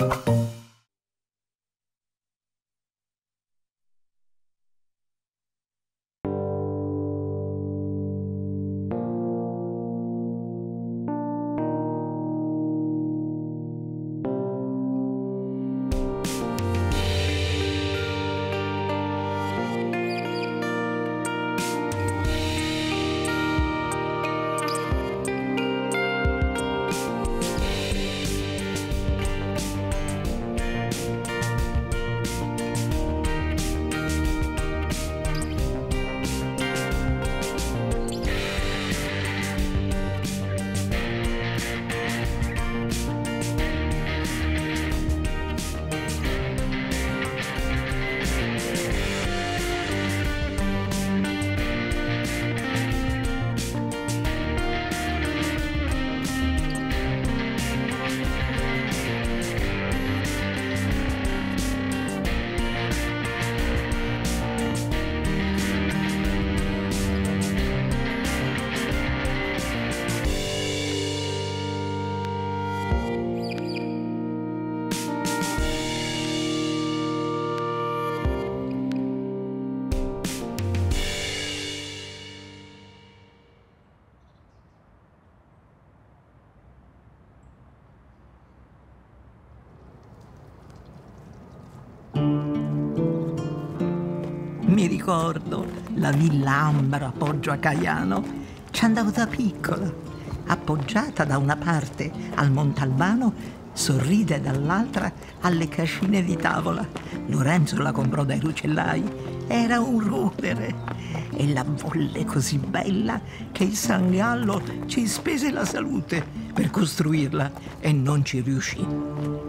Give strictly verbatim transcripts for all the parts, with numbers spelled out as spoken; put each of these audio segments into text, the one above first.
Mi ricordo la Villa Ambra a Poggio a Caiano. Ci andavo da piccola, appoggiata da una parte al Montalbano, sorride dall'altra alle cascine di tavola. Lorenzo la comprò dai Rucellai. Era un rovere e la volle così bella che il San Gallo ci spese la salute per costruirla e non ci riuscì.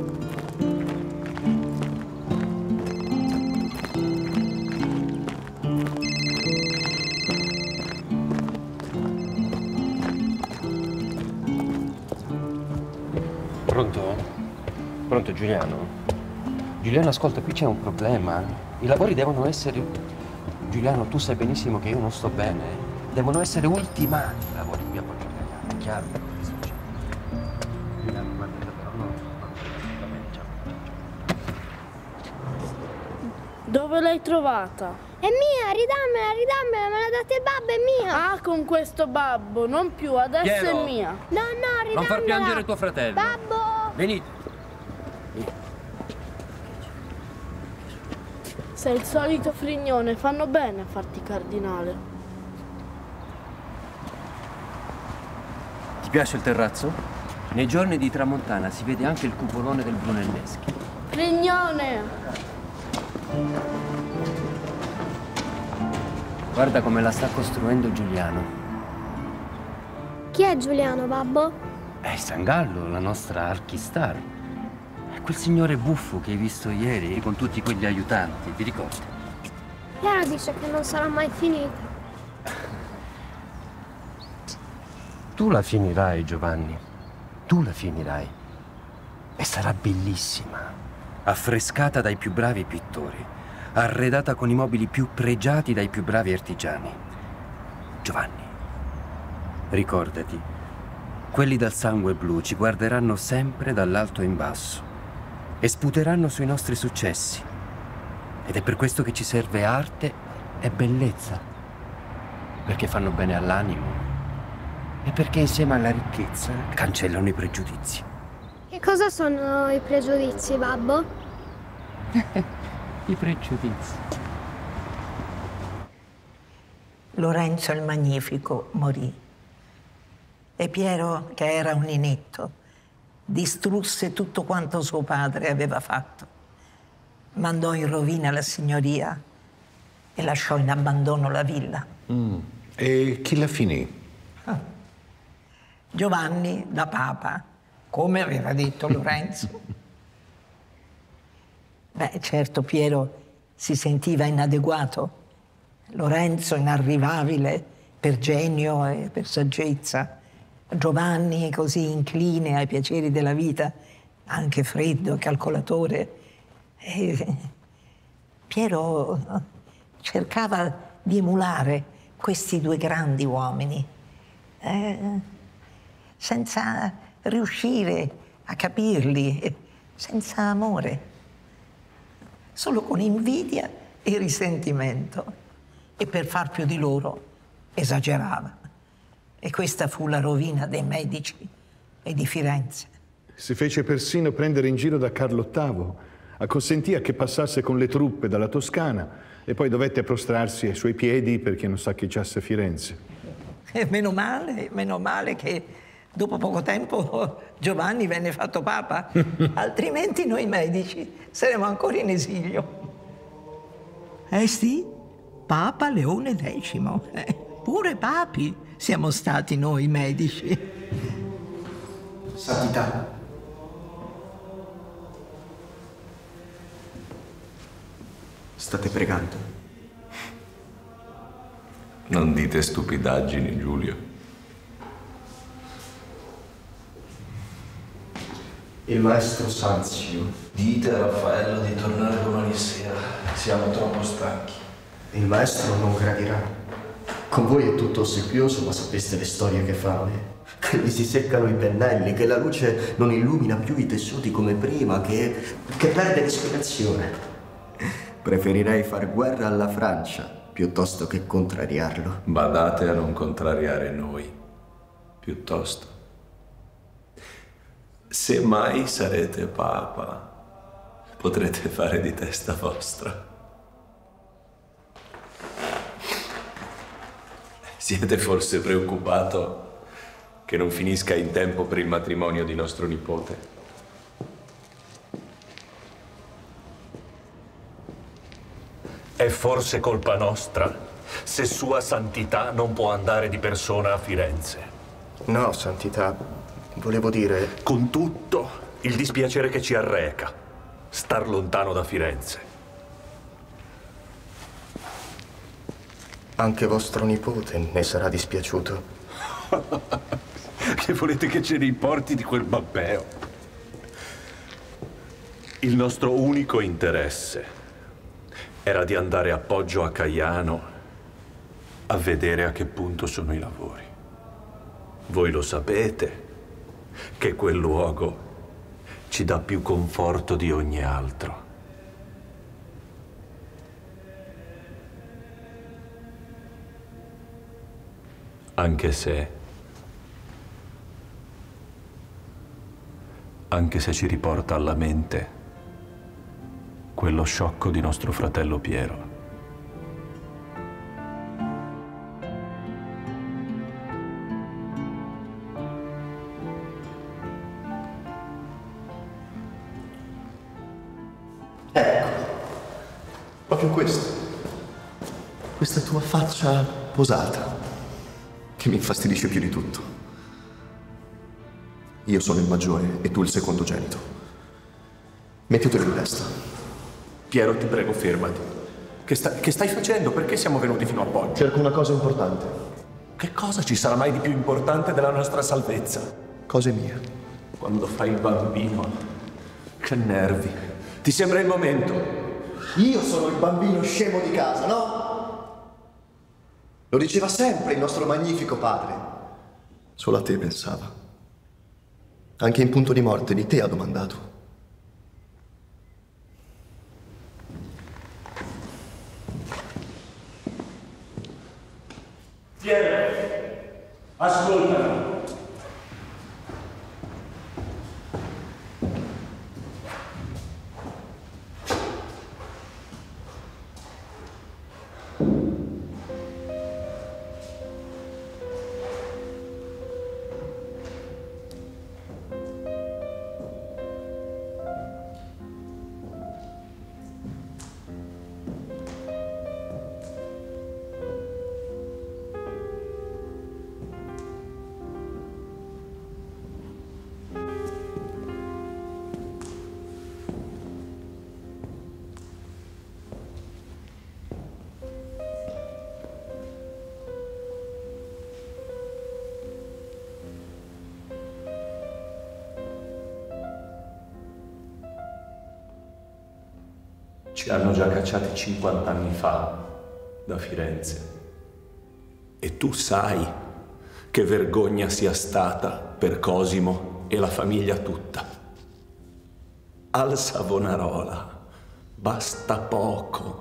Pronto? Pronto Giuliano? Giuliano, ascolta, qui c'è un problema. I lavori devono essere... Giuliano, tu sai benissimo che io non sto bene. Devono essere ultimati i lavori qui a Poggio a Caiano, è chiaro quello che sto dicendo. Giuliano, guarda, però no. Va bene, ciao. Dove l'hai trovata? È mia, ridammela, ridammela, me l'ha data il babbo, è mia. Ah, con questo babbo, non più, adesso Piero. è mia. No, no, ridammela. Non far piangere tuo fratello. Babbo. Venite. Sei il solito frignone, fanno bene a farti cardinale. Ti piace il terrazzo? Nei giorni di tramontana si vede anche il cupolone del Brunelleschi. Frignone! Guarda come la sta costruendo Giuliano. Chi è Giuliano, babbo? È il San Gallo, la nostra archistar. È quel signore buffo che hai visto ieri con tutti quegli aiutanti, ti ricordi? Chiara dice che non sarà mai finita. Tu la finirai, Giovanni. Tu la finirai. E sarà bellissima. Affrescata dai più bravi pittori. Arredata con i mobili più pregiati dai più bravi artigiani. Giovanni, ricordati, quelli dal sangue blu ci guarderanno sempre dall'alto in basso e sputeranno sui nostri successi. Ed è per questo che ci serve arte e bellezza, perché fanno bene all'animo e perché insieme alla ricchezza cancellano i pregiudizi. Che cosa sono i pregiudizi, babbo? I pregiudizi. Lorenzo il Magnifico morì e Piero, che era un inetto, distrusse tutto quanto suo padre aveva fatto. Mandò in rovina la signoria e lasciò in abbandono la villa. Mm. E chi la finì? Ah. Giovanni da Papa, come aveva detto Lorenzo. Beh, certo, Piero si sentiva inadeguato, Lorenzo inarrivabile per genio e per saggezza, Giovanni così incline ai piaceri della vita, anche freddo e calcolatore. E Piero cercava di emulare questi due grandi uomini, eh, senza riuscire a capirli. senza amore, solo con invidia e risentimento. E per far più di loro esagerava. E questa fu la rovina dei Medici e di Firenze. Si fece persino prendere in giro da Carlo ottavo. Acconsentì che passasse con le truppe dalla Toscana e poi dovette prostrarsi ai suoi piedi perché non saccheggiasse Firenze. E meno male, meno male che dopo poco tempo Giovanni venne fatto papa, altrimenti noi Medici saremmo ancora in esilio. Eh sì, Papa Leone decimo. Eh, pure papi siamo stati noi Medici. Santità. State pregando? Non dite stupidaggini, Giulio. Il maestro Sanzio. Dite a Raffaello di tornare domani sera. Siamo troppo stanchi. Il maestro non gradirà. Con voi è tutto ossequioso, ma sapeste le storie che fa, eh? Che gli si seccano i pennelli, che la luce non illumina più i tessuti come prima, che, che perde l'ispirazione. Preferirei far guerra alla Francia piuttosto che contrariarlo. Badate a non contrariare noi, piuttosto. Se mai sarete papa, potrete fare di testa vostra. Siete forse preoccupato che non finisca in tempo per il matrimonio di nostro nipote? È forse colpa nostra se Sua Santità non può andare di persona a Firenze. No, Santità, volevo dire... Con tutto il dispiacere che ci arreca star lontano da Firenze. Anche vostro nipote ne sarà dispiaciuto. Che volete che ce ne importi di quel babbeo? Il nostro unico interesse era di andare a Poggio a Caiano a vedere a che punto sono i lavori. Voi lo sapete che quel luogo ci dà più conforto di ogni altro. Anche se... anche se ci riporta alla mente quello sciocco di nostro fratello Piero. Ecco, proprio questo. Questa tua faccia posata, che mi infastidisce più di tutto. Io sono il maggiore e tu il secondogenito. Mettitelo in testa. Piero, ti prego, fermati. Che, sta, che stai facendo? Perché siamo venuti fino a Poggio? Cerco una cosa importante. Che cosa ci sarà mai di più importante della nostra salvezza? Cose mie. Quando fai il bambino. Che nervi. Ti sembra il momento? Io sono il bambino scemo di casa, no? Lo diceva sempre il nostro magnifico padre. Solo a te pensava. Anche in punto di morte di te ha domandato. Piero, ascoltami. Ci hanno già cacciati cinquanta anni fa da Firenze. E tu sai che vergogna sia stata per Cosimo e la famiglia tutta. al Savonarola basta poco.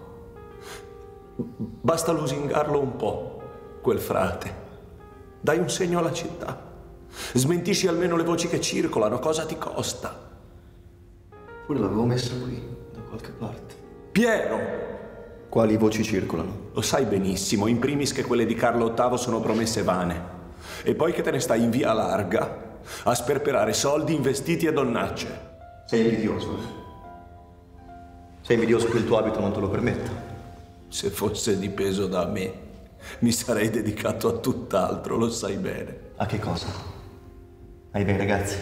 Basta lusingarlo un po', quel frate. Dai un segno alla città. Smentisci almeno le voci che circolano, cosa ti costa? Pure l'avevo messa qui, da qualche parte. Piero! Quali voci circolano? Lo sai benissimo, in primis che quelle di Carlo ottavo sono promesse vane. E poi che te ne stai in via larga a sperperare soldi in vestiti e donnacce. Sei invidioso, eh? Sei invidioso che il tuo abito non te lo permetta? Se fosse dipeso da me, mi sarei dedicato a tutt'altro, lo sai bene. A che cosa? Ai bei ragazzi?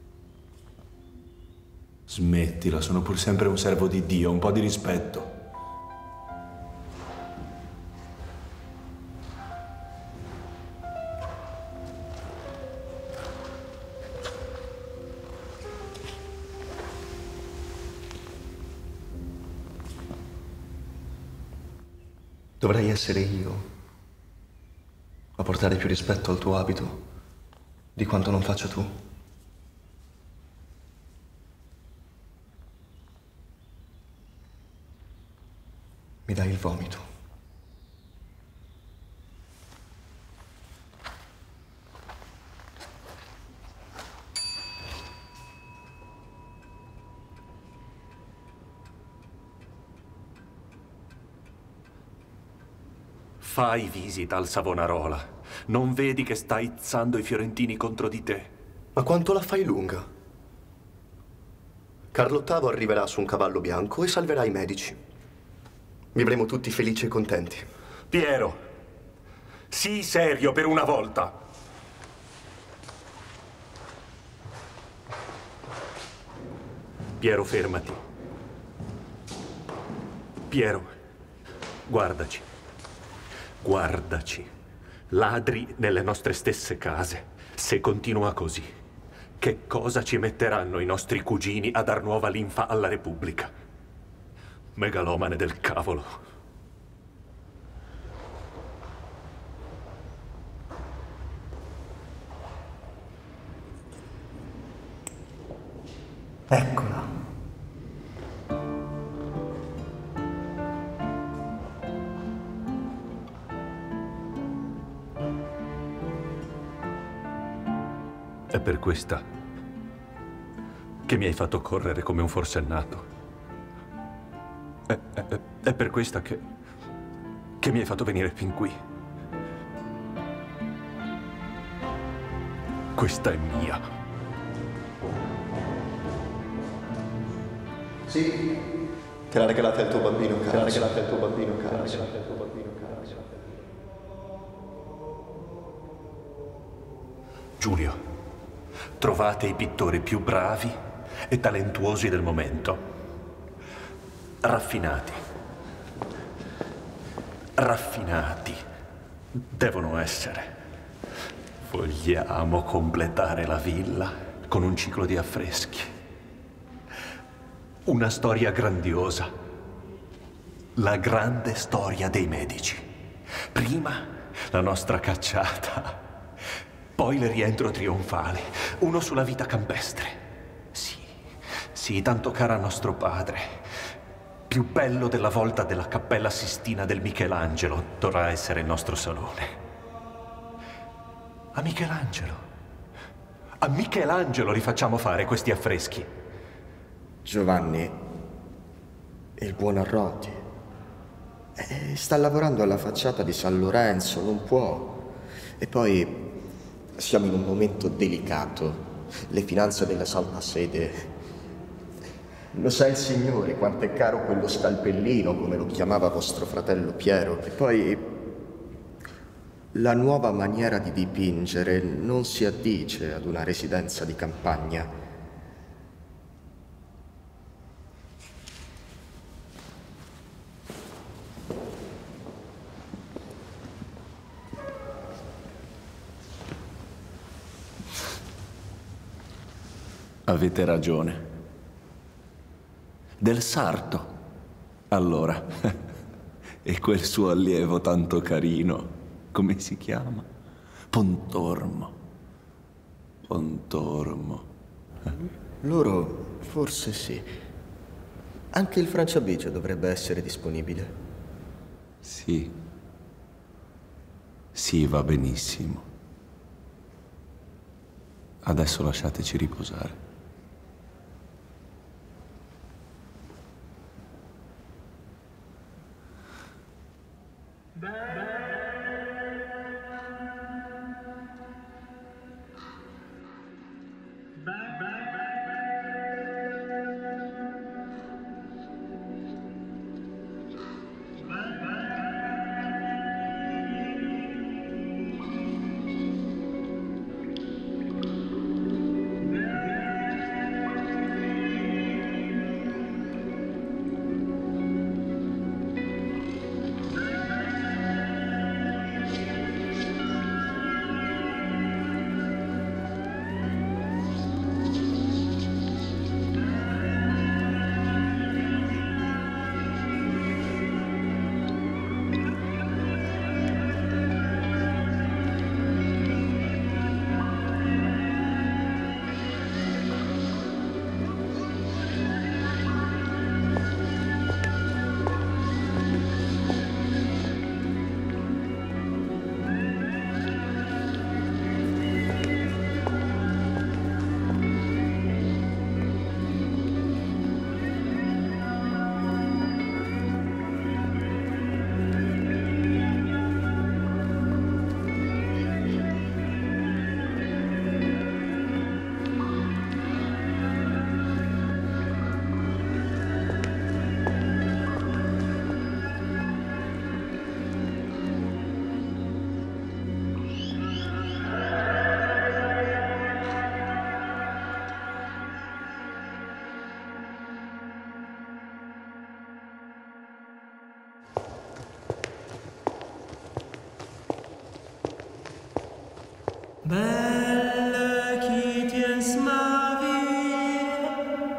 Smettila, sono pur sempre un servo di Dio, un po' di rispetto. Dovrei essere io a portare più rispetto al tuo abito di quanto non faccia tu. Mi dai il vomito. Fai visita al Savonarola. Non vedi che sta izzando i fiorentini contro di te? Ma quanto la fai lunga? Carlo ottavo arriverà su un cavallo bianco e salverà i medici. Vivremo tutti felici e contenti. Piero, sii serio per una volta. Piero, fermati. Piero, guardaci. Guardaci. Ladri nelle nostre stesse case. Se continua così, che cosa ci metteranno i nostri cugini a dar nuova linfa alla Repubblica? Megalomane del cavolo. Eccola. È per questa che mi hai fatto correre come un forsennato. È, è, è per questa che, che mi hai fatto venire fin qui. Questa è mia. Sì, te l'ha regalata il tuo bambino, caro. Te l'ha regalata il tuo bambino, caro. Te l'ha regalata il tuo bambino, caro. Giulio, trovate i pittori più bravi e talentuosi del momento. Raffinati. Raffinati. Devono essere. Vogliamo completare la villa con un ciclo di affreschi. Una storia grandiosa. La grande storia dei Medici. Prima la nostra cacciata. Poi il rientro trionfale, uno sulla vita campestre. Sì, sì, tanto cara a nostro padre. Più bello della volta della Cappella Sistina del Michelangelo dovrà essere il nostro salone. A Michelangelo. A Michelangelo rifacciamo fare questi affreschi. Giovanni, il buon Arroti, eh, sta lavorando alla facciata di San Lorenzo, non può. E poi... siamo in un momento delicato. Le finanze della Santa Sede... Lo sa il Signore quanto è caro quello scalpellino, come lo chiamava vostro fratello Piero. E poi... la nuova maniera di dipingere non si addice ad una residenza di campagna. Avete ragione. Del sarto. Allora, e quel suo allievo tanto carino, come si chiama? Pontormo. Pontormo. Loro, forse sì. Anche il Franciabice dovrebbe essere disponibile. Sì. Sì, va benissimo. Adesso lasciateci riposare. Belle qui tiens ma vie,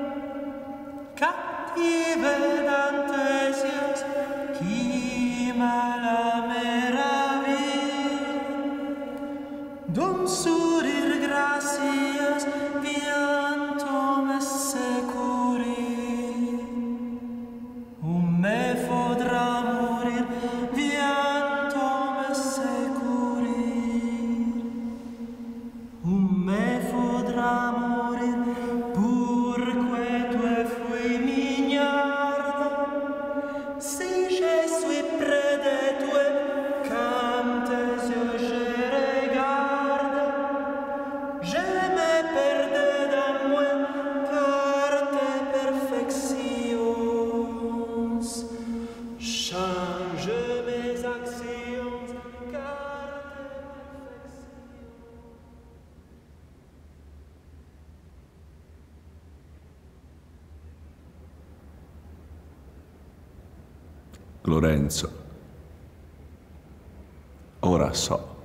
cattive dans tes yeux, qui m'a la meraville, d'un sourire gracieux, bientôt me secourir, ou me faudra mourir, bientôt me secourir. Me faudra mourir pour que tu fuis mignarde. Si je suis près de toi, quand tes yeux je regarde, je me perds dans moi par tes perfections. Change mes actions, car tes Lorenzo, ora so